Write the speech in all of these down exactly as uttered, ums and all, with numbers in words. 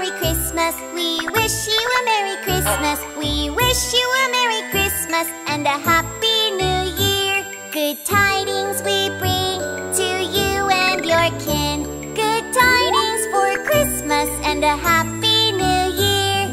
Merry Christmas. We wish you a Merry Christmas. We wish you a Merry Christmas and a Happy New Year. Good tidings we bring to you and your kin. Good tidings for Christmas and a Happy New Year.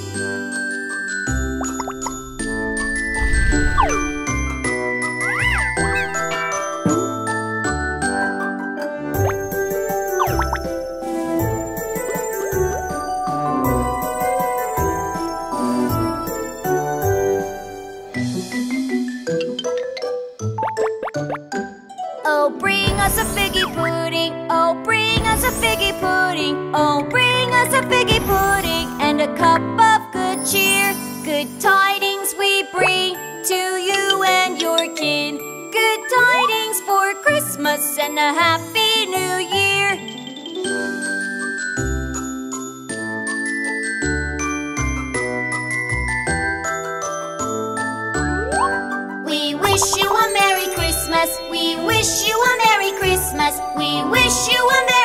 Oh, bring us a figgy pudding. Oh, bring us a figgy pudding. Oh, bring us a figgy pudding and a cup of good cheer. Good tidings we bring to you and your kin. Good tidings for Christmas and a Happy New Year. We wish you a Merry Christmas. We wish you a Merry Christmas. We wish you a Merry